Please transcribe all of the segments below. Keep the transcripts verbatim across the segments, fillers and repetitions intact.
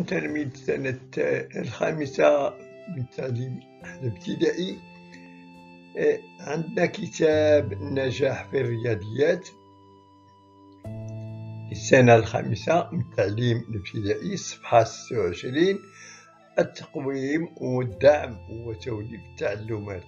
كنت تلميذ سنة الخامسة من التعليم الابتدائي. عندنا كتاب النجاح في الرياضيات السنة الخامسة من التعليم الابتدائي، الصفحة ستة وعشرين، التقويم والدعم وتوليد التعلمات.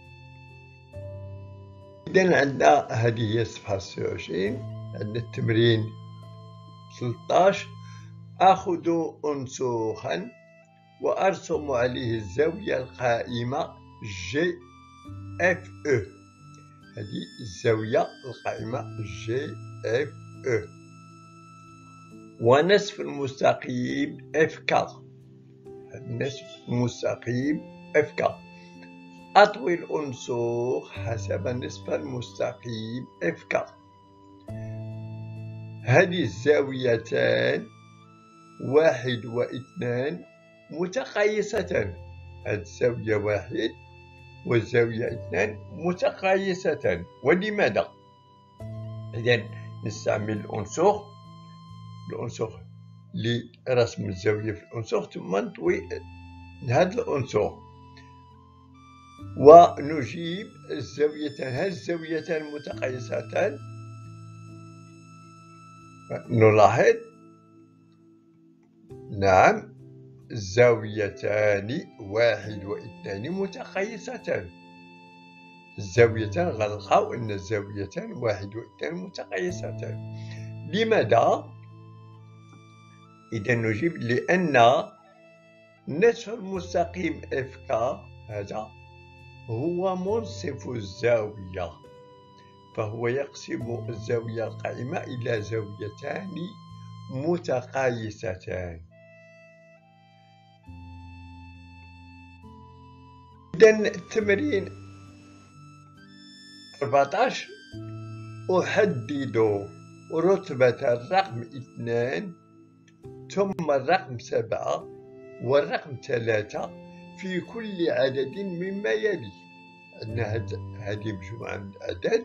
إذا عندنا هذه هي الصفحة ستة وعشرين. عندنا التمرين ثلاثة عشر: آخذ أنسوخا وأرسم عليه الزاوية القائمة جي اف او. هذه الزاوية القائمة جي اف او، ونصف المستقيم اف كا. نصف المستقيم اف كا. أطوي الأنسوخ حسب نصف المستقيم اف كا. هذه الزاويتان واحد واثنان متقايستان. هذه الزاوية واحد والزاوية اثنان متقايستان. ولماذا؟ إذن نستعمل الأنسوخ الأنسوخ لرسم الزاوية في الأنسوخ، ثم نطوي هذا الأنسوخ ونجيب الزاويتان. هذه الزاويتان متقايستان. نلاحظ، نعم، الزاويتان واحد واثنان متقايستان. الزاويتان غنلقاو أن الزاويتان واحد واثنان متقايستان. لماذا؟ إذا نجيب لأن نصف المستقيم اف كا هذا هو منصف الزاوية، فهو يقسم الزاوية القائمة إلى زاويتان متقايستان. إذن التمرين أربعة عشر: أحدد رتبة الرقم اثنان ثم الرقم سبعة والرقم ثلاثة في كل عدد مما يلي. عندنا هذه مجموعة من الأعداد،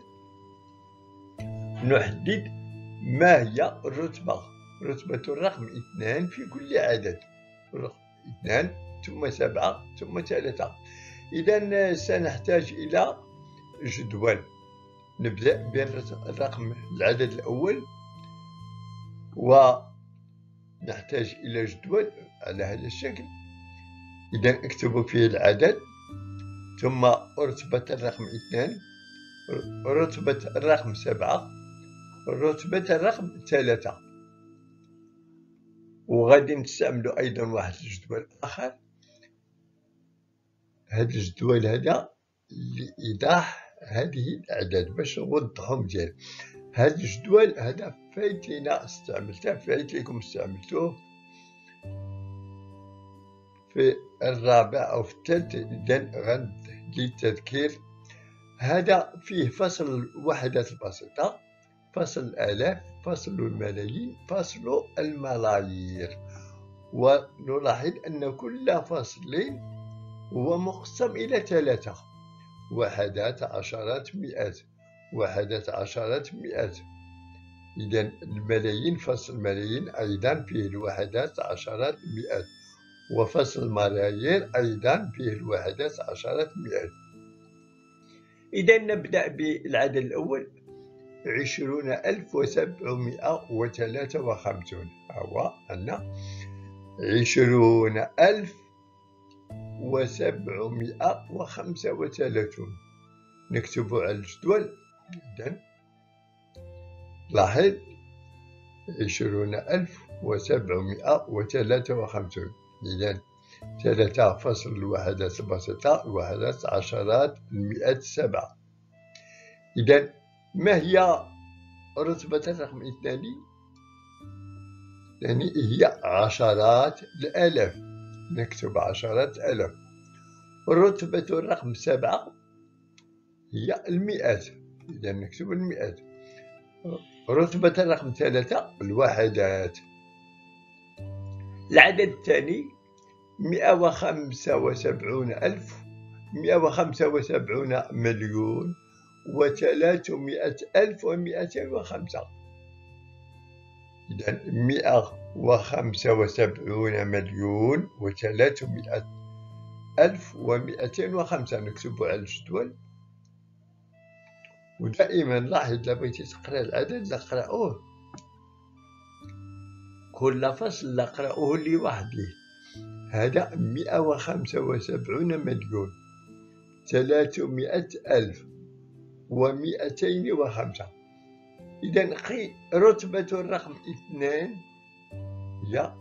نحدد ما هي الرتبة رتبة الرقم اثنان في كل عدد. اثنان ثم سبعة ثم ثلاثة. إذا سنحتاج إلى جدول. نبدأ بالرقم العدد الأول، ونحتاج إلى جدول على هذا الشكل. إذا اكتب فيه العدد، ثم رتبة الرقم اثنان، رتبة الرقم سبعة، رتبة الرقم ثلاثة. وغادي نستعملوا أيضا واحد الجدول آخر. هذا الجدول هذا لإيضاح هذه الأعداد باش نوضحهم مزيان. هذا الجدول هذا فايت لينا استعملته، فايت لكم استعملتوه في الرابع أو في الثالث. إذن غندي التذكير. هذا فيه فصل الوحدات البسيطة، فصل الآلاف، فصل الملايين، فصل الملايير. ونلاحظ أن كل فصل هو مقسم إلى ثلاثة: وحدات، عشرات، مئات، وحدات، عشرات، مئات. إذن الملايين، فصل الملايين أيضا فيه الوحدات، عشرات، مئات، وفصل الملايير أيضا فيه الوحدات، عشرات، مئات. إذا نبدأ بالعدد الأول: عشرون ألف وسبعمائة وثلاثة وخمسون. هو عندنا عشرون ألف وسبعمائة وخمسة وثلاثون. نكتبه على الجدول. إذن لاحظ، عشرون ألف وسبعمائة وثلاثة وخمسون. إذن ثلاثة فصل الوحدات البسيطة، الوحدات، عشرات، المئات، سبعة. إذن ما هي رتبة الرقم اثنان؟ يعني هي عشرات الآلاف. نكتب عشرات الآلاف. رتبة الرقم سبعة هي المئات. إذا نكتب المئات. رتبة الرقم ثلاثة الوحدات. العدد الثاني: مئة وخمسة وسبعون ألف، مئة وخمسة وسبعون مليون وثلاثمائة ألف ومئتين وخمسة. إذا مئة وخمسة وسبعون مليون وثلاثمائة ألف ومئتين وخمسة، نكتبه على الجدول. ودائما لاحظ إذا بغيتي تقرا العدد نقرأوه كل فصل نقرأوه لوحده. هذا مئة وخمسة وسبعون مليون ثلاثمائة ألف ومئتين وخمسة. إذا قي رتبة الرقم اثنان هي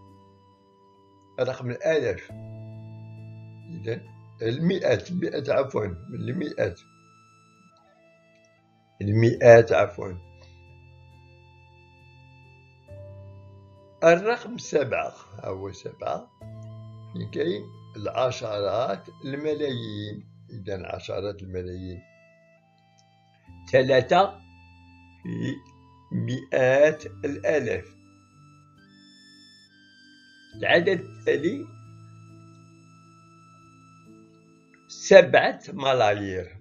رقم الآلاف. إذا المئات المئات عفوا من المئات المئات عفوا. الرقم سبعة هو سبعة، كاين العشرات الملايين. إذا عشرات الملايين ثلاثة في مئات الآلاف. العدد التالي سبعة ملايير،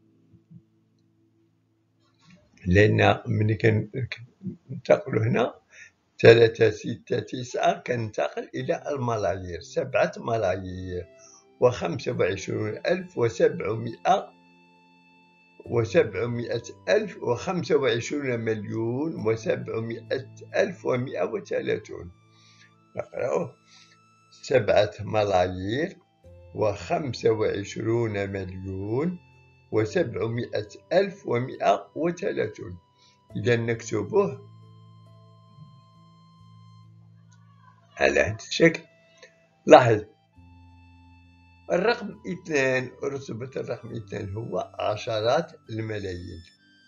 لأن ملي كننتقلو هنا ثلاثة ستة تسعة كننتقل إلى الملايير. سبعة ملايير وخمسة وعشرون ألف وسبعمائة وسبعمائة ألف وخمسة وعشرون مليون وسبعمائة ألف ومائة وثلاثون. نقرأه سبعة ملايير وخمسة وعشرون مليون وسبعمائة ألف ومائة وثلاثون. إذا نكتبه على هذا الشكل. لاحظ الرقم اثنان، رتبة الرقم اثنان هو عشرات الملايين.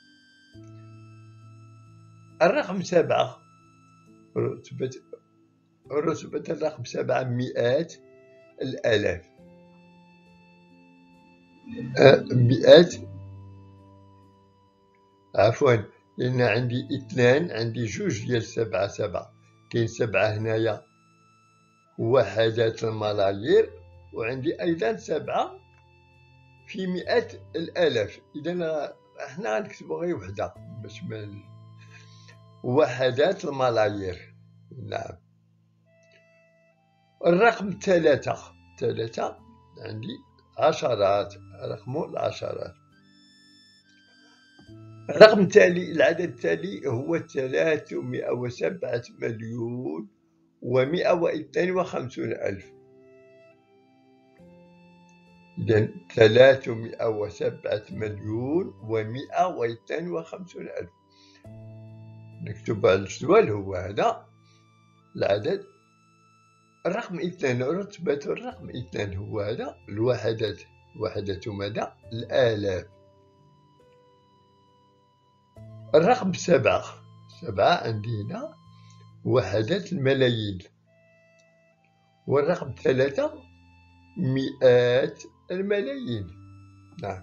الرقم سبعة رتبة رتبة الرقم سبعة مئات الآلاف. أه مئات عفوا، لأن عندي اثنان، عندي جوج ديال سبعة سبعة. كاين سبعة هنايا وحدات الملايير، وعندي أيضا سبعة في مئات الآلاف. إذا احنا غنكتبو غير وحدة باش ما وحدات الملايير. نعم. الرقم ثلاثة ثلاثة عندي عشرات، رقم العشرات. الرقم التالي العدد التالي هو ثلاثمائة وسبعة مليون ومائة واثنين وخمسون ألف. إذا ثلاثمائة وسبعة مليون ومائة واثنين وخمسون ألف. نكتب على الجدول هو هذا العدد. الرقم اثنان رتبة الرقم اثنان هو هذا الوحدات. وحدة ماذا؟ الآلاف. الرقم سبعة سبعة عندي هنا وحدات الملايين. والرقم ثلاثة مئات الملايين. نعم.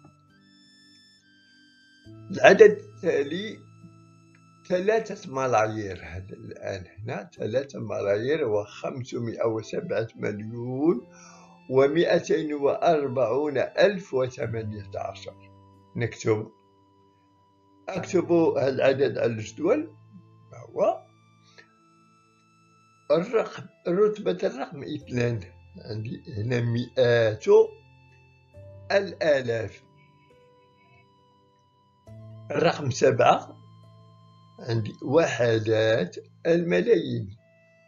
العدد التالي ثلاثة ملايير. هذا الآن هنا ثلاثة ملايير وخمسمائة وسبعة مليون ومئتين وأربعون ألف وثمانية عشر. نكتب أكتب هذا العدد على الجدول. هو الرقم رتبة الرقم اثنان عندي هنا مئات الآلاف. الرقم سبعة عندي وحدات الملايين.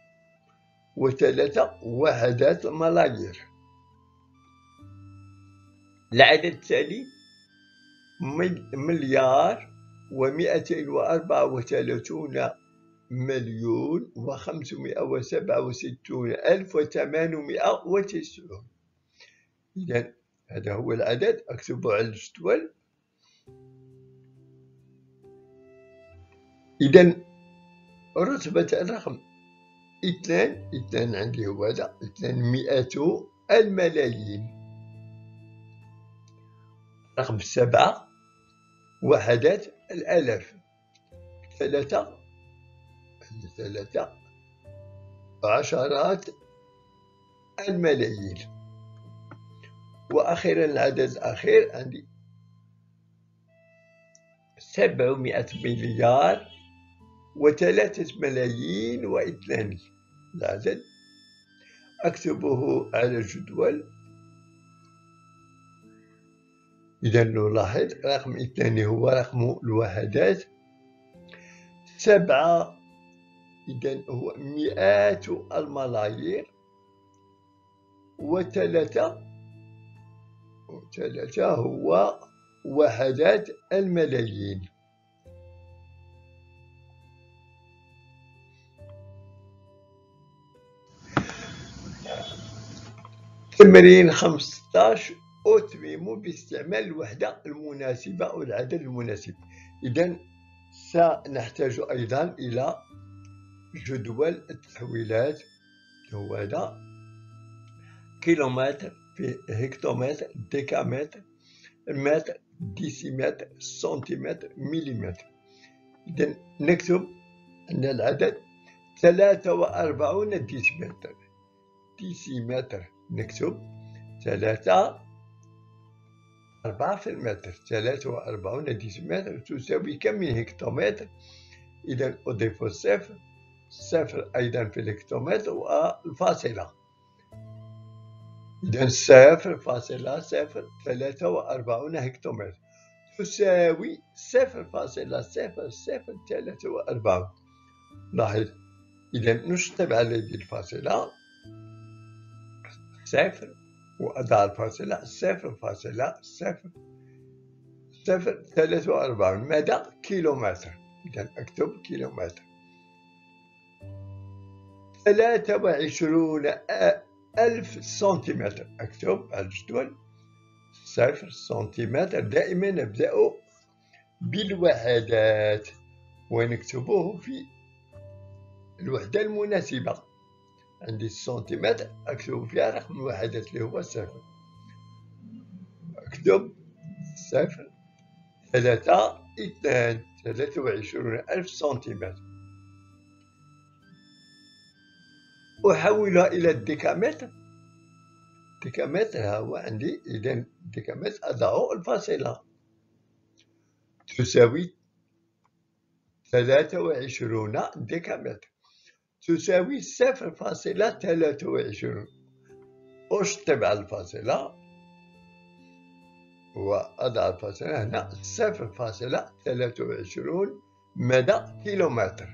وثلاثة وحدات الملايير. العدد التالي مليار ومئتين وأربعة وثلاثون مليون وخمسمائة وسبعة وستون ألف وثمانمائة وتسعون. إذا هذا هو العدد، أكتبه على الجدول. إذا رتبة الرقم اثنان اثنان عندي هو هذا اثنان مئات الملايين. رقم سبعة وحدات الآلاف. ثلاثة ثلاثة عشرات الملايين. وأخيرا العدد الأخير عندي سبعمائة مليار وثلاثة ملايين واثنان. العدد أكتبه على الجدول. إذا نلاحظ رقم اثنان هو رقم الوحدات. سبعة إذا هو مئات الملايير. وثلاثة وثلاثة هو وحدات الملايين. تمرين خمسطاش أتمم باستعمال الوحدة المناسبة أو العدد المناسب. إذا سنحتاج أيضا إلى جدول التحويلات. هو هذا: كيلومتر في هكتومتر، ديكامتر، متر، ديسيمتر، سنتيمتر، مليمتر. إذا نكتب أن العدد ثلاثة وأربعون ديسيمتر. ديسيمتر نكتب ثلاثة، أربعة في المتر. ثلاثة وأربعون ديسيمتر تساوي كم من هكتومتر؟ إذا أضيف الصفر، صفر أيضا في الهكتومتر والفاصلة. إذا صفر فاصلة صفر ثلاثة وأربعون هكتومتر تساوي صفر فاصلة صفر صفر ثلاثة وأربعون. لاحظ، إذا نشطب على هذه الفاصلة صفر وأضع الفاصلة صفر فاصلة صفر صفر ثلاثة وأربعون. ماذا؟ كيلومتر. إذا أكتب كيلومتر. ثلاثة وعشرون ألف سنتيمتر. أكتب على الجدول صفر سنتيمتر. دائما نبدأ بالوحدات ونكتبه في الوحدة المناسبة. عندي السنتيمتر أكتب فيها رقم الوحدات اللي هو صفر. أكتب صفر ثلاثة اثنان ثلاثة وعشرون ألف سنتيمتر. أحولها إلى الديكامتر. الديكامتر ها هو عندي. إذا الديكامتر أضع الفاصلة تساوي ثلاثة وعشرون ديكامتر تساوي صفر فاصلة ثلاثة وعشرون. أشطب على الفاصلة وأضع الفاصلة هنا صفر فاصلة ثلاثة وعشرون مدى كيلومتر.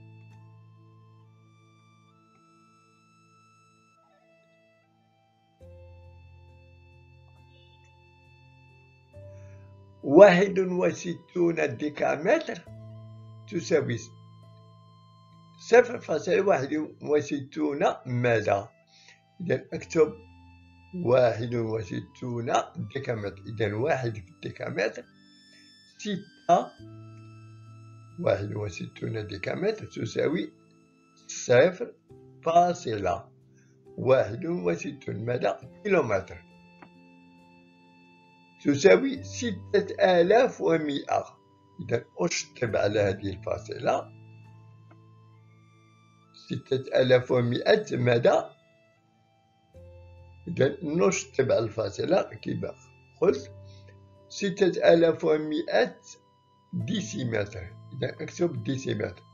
واحد وستون ديكامتر تساوي صفر فاصلة واحد وستون مدى. إذا أكتب واحد وستون ديكامتر. إذا واحد في الديكامتر ستة. واحد وستون ديكامتر تساوي صفر فاصلة واحد وستون مدى كيلومتر تساوي ستة آلاف ومئة. إذا أشطب على هذه الفاصلة ستة آلاف ومئة مدى. إذا نشطب على الفاصلة كما قلت ستة آلاف ومئة ديسيمتر. إذا أكتب ديسيمتر.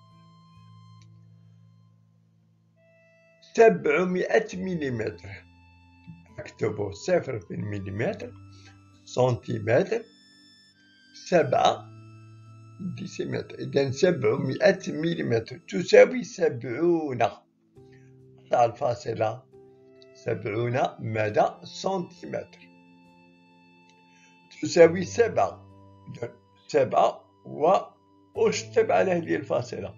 سبعمئة مليمتر أكتب صفر في المليمتر. سنتيمتر سبعة ديسيمتر. إذا سبعمئة مليمتر تساوي سبعون. أضع الفاصلة سبعون مدى سنتيمتر تساوي سبعة. إذا سبعة وأشطب على هذه الفاصلة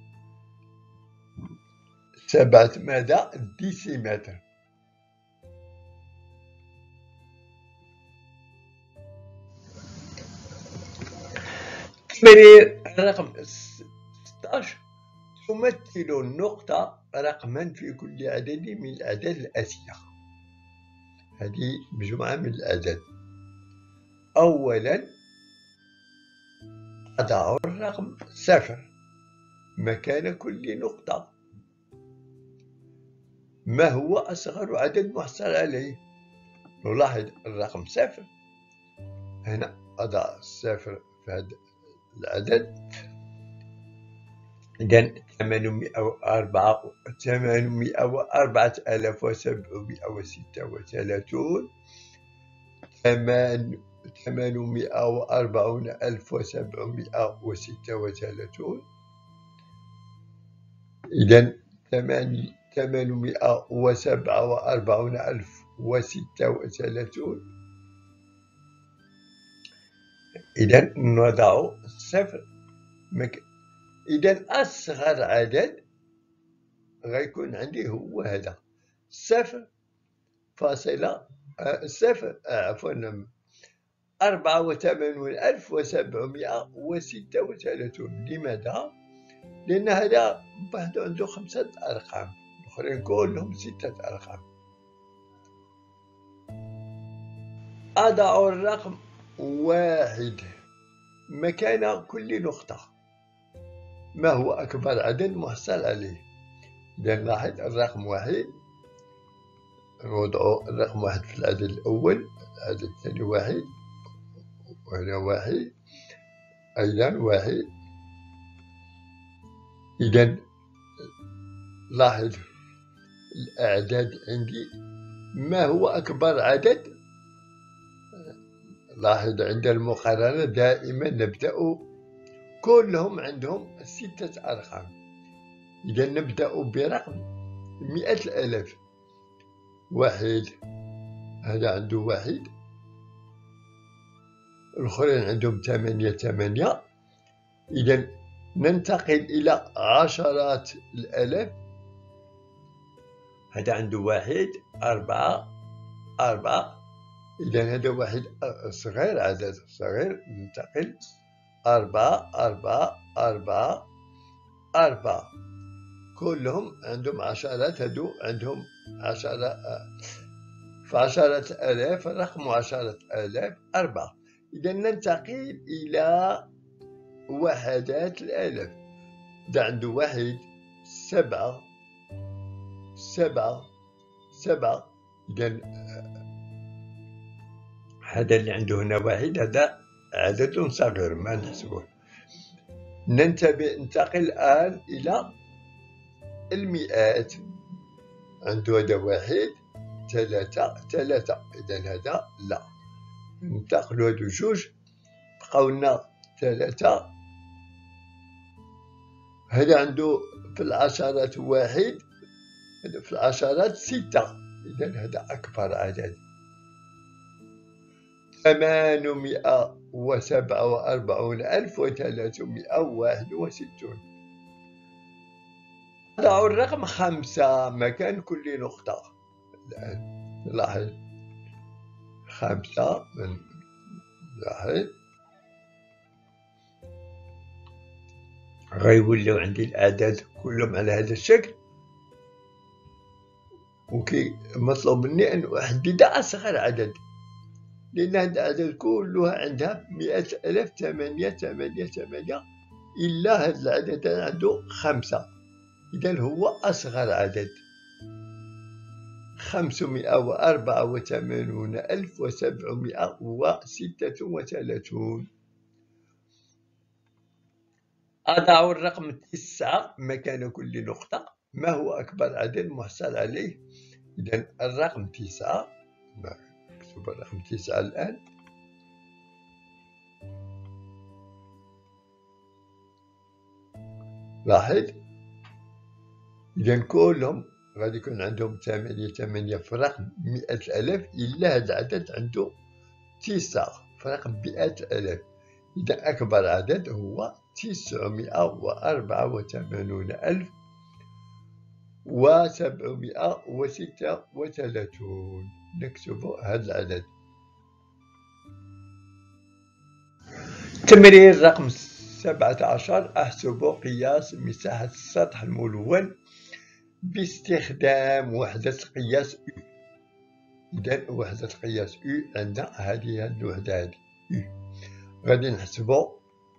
سبعة مدى ديسيمتر. تمرين رقم ستطاش: تمثل النقطة رقما في كل عدد من الأعداد الآتية. هذه مجموعة من الأعداد. أولا أضع الرقم صفر مكان كل نقطة. ما هو أصغر عدد محصل عليه؟ نلاحظ الرقم صفر. هنا أضع صفر في هذا العدد. إذا ثمانمائة وأربعة ثمانمائة وأربعة آلاف وسبعمائة وستة وثلاثون ثمان ثمانمائة وأربعون ألف وسبعمائة وستة وثلاثون إذا ثمانمائة وسبعة وأربعون ألف وستة وثلاثون. إذا نضع صفر مك... إذا أصغر عدد غيكون عندي هو هذا صفر فاصلة صفر عفوا أربعة وثمانون ألف وسبعمائة وستة وثلاثون. لماذا؟ لأن هذا واحد عنده خمسة أرقام، الآخرين كلهم ستة أرقام. أضع الرقم واحد مكان كل نقطة. ما هو أكبر عدد محصل عليه؟ إذا لاحظ الرقم واحد، نوضع الرقم واحد في العدد الأول، العدد الثاني واحد، وهنا واحد، أيضا واحد. إذا لاحظ الأعداد عندي. ما هو أكبر عدد؟ لاحظ عند المقارنة دائما نبدأ كلهم عندهم ستة أرقام. إذا نبدأ برقم مئة الآلاف. واحد، هذا عنده واحد، الآخرين عندهم ثمانية ثمانية. إذا ننتقل إلى عشرات الآلاف. هذا عنده واحد، أربعة، أربعة. إذا هذا واحد صغير، عدد صغير. ننتقل أربعة، أربعة، أربعة، أربعة. كلهم عندهم عشرات، هادو عندهم عشرة في عشرة آلاف. رقم عشرة آلاف أربعة. إذا ننتقل إلى وحدات الآلاف. ده عنده واحد، سبعة، سبعة، سبعة. إذا هذا اللي عنده هنا واحد، هذا عدد صغير ما نحسبه. ننتقل الآن إلى المئات. عنده هذا واحد، ثلاثة، ثلاثة. إذا هذا لا. ننتقلوا هادو جوج، بقاو لنا ثلاثة. هذا عنده في العشرات واحد، هذا في العشرات ستة. إذا هذا أكبر عدد. ثمانمائة وسبعة وأربعون ألف وثلاثمائة وواحد وستون. أضع الرقم خمسة مكان كل نقطة. الآن لاحظ خمسة، من لاحظ غيوليو عندي الأعداد كلهم على هذا الشكل. وكي مطلوب مني أن أحدد أصغر عدد، لأن هذا الأعداد كلها عندها مئة ألاف، ثمانية ثمانية ثمانية، إلا هذا العدد عنده خمسة. إذا هو أصغر عدد. خمسمائة وأربعة وثمانون ألف وسبعمائة وستة وثلاثون. أضع الرقم تسعة مكان كل نقطة. ما هو أكبر عدد محصل عليه؟ إذا الرقم تسعة، نكتب الرقم تسعة الآن. لاحظ إذا كلهم غادي يكون عندهم ثمانية ثمانية في رقم مئة ألاف، إلا هذا العدد عنده تسعة في رقم مئة ألاف. إذا أكبر عدد هو تسعمائة وأربعة وثمانون ألف وسبعمائة وستة وثلاثون. نكتب هذا العدد. تمرين رقم سبعة عشر. أحسب قياس مساحة السطح الملون باستخدام وحدة قياس U. إذا وحدة قياس U عندنا هذه الوحدة هذه U. غادي نحسبو.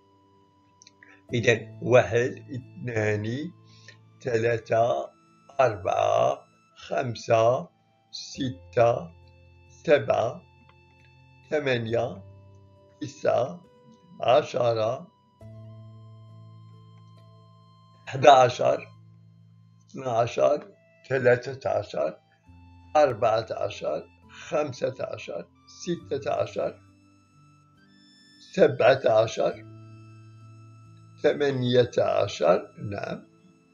إذا واحد، اثنان، ثلاثة، أربعة، خمسة، ستة، سبعة، ثمانية، تسعة، عشرة، أحد عشر، اثني عشر، ثلاثة عشر، أربعة عشر، خمسة عشر، ستة عشر، سبعة عشر، ثمانية عشر، نعم،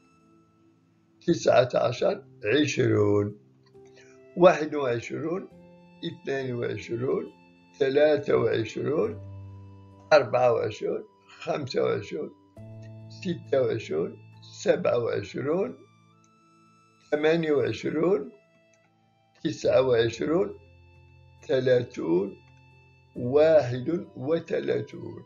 تسعة عشر، عشرون، واحد وعشرون، اثنان وعشرون، ثلاثة وعشرون، أربعة وعشرون، خمسة وعشرون، ستة وعشرون، سبعة وعشرون، ثمانية وعشرون، تسعة وعشرون، ثلاثون، واحد وثلاثون،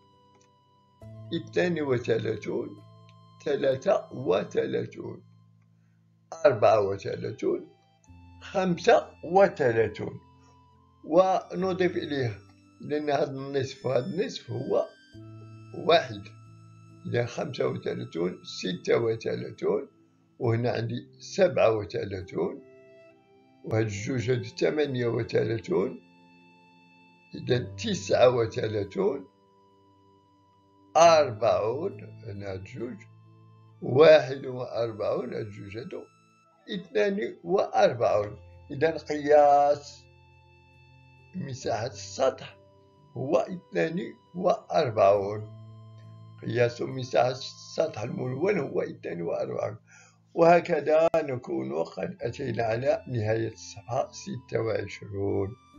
اثنان وثلاثون، ثلاثة وثلاثون، أربعة وثلاثون، خمسة وثلاثون. ونضيف إليه، لأن هذا النصف وهذا النصف هو واحد، إذا خمسة وثلاثون، ستة وثلاثون، وهنا عندي سبعة وثلاثون، وهاد الجوج هادو ثمانية وثلاثون، إذا تسعة وثلاثون، أربعون، هنا هاد الجوج، واحد وأربعون، هاد الجوج هادو، اثنان وأربعون. إذا قياس مساحة السطح هو اثنان وأربعون. قياس مساحة السطح الملون هو اثنان وأربعون. وهكذا نكون قد أتينا على نهاية الصفحة ستة وعشرون.